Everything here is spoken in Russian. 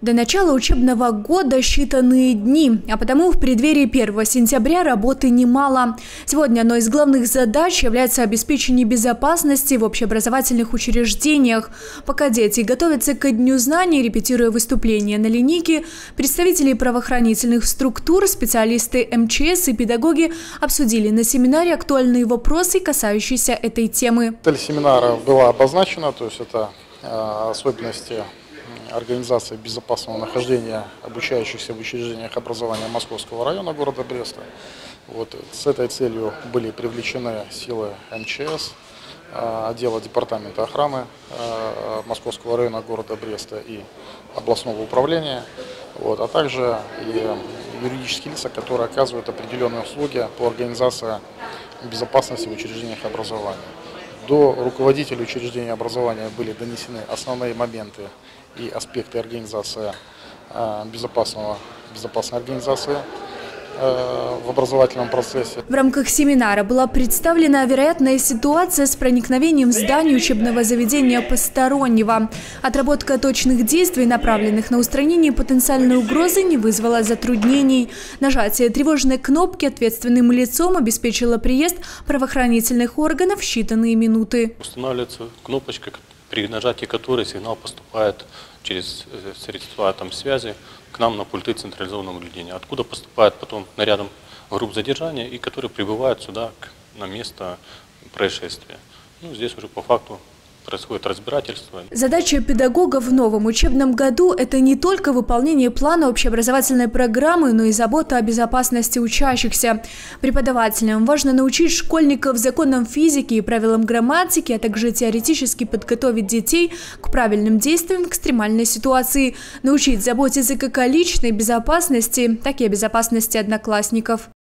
До начала учебного года считанные дни, а потому в преддверии 1 сентября работы немало. Сегодня одной из главных задач является обеспечение безопасности в общеобразовательных учреждениях. Пока дети готовятся к Дню знаний, репетируя выступления на линейке, представители правоохранительных структур, специалисты МЧС и педагоги обсудили на семинаре актуальные вопросы, касающиеся этой темы. Цель семинара была обозначена, то есть это особенности организации безопасного нахождения обучающихся в учреждениях образования Московского района города Бреста. С этой целью были привлечены силы МЧС, отдела департамента охраны Московского района города Бреста и областного управления, а также и юридические лица, которые оказывают определенные услуги по организации безопасности в учреждениях образования. До руководителей учреждения образования были донесены основные моменты и аспекты организации безопасной организации в образовательном процессе. В рамках семинара была представлена вероятная ситуация с проникновением в здание учебного заведения постороннего. Отработка точных действий, направленных на устранение потенциальной угрозы, не вызвала затруднений. Нажатие тревожной кнопки ответственным лицом обеспечило приезд правоохранительных органов в считанные минуты. Устанавливается кнопочка, при нажатии которой сигнал поступает через средства связи к нам на пульты централизованного наблюдения, откуда поступает потом нарядом групп задержания и которые прибывают сюда на место происшествия. Здесь уже по факту происходит разбирательство. Задача педагогов в новом учебном году – это не только выполнение плана общеобразовательной программы, но и забота о безопасности учащихся. Преподавателям важно научить школьников законам физики и правилам грамматики, а также теоретически подготовить детей к правильным действиям в экстремальной ситуации, научить заботиться как о личной безопасности, так и о безопасности одноклассников.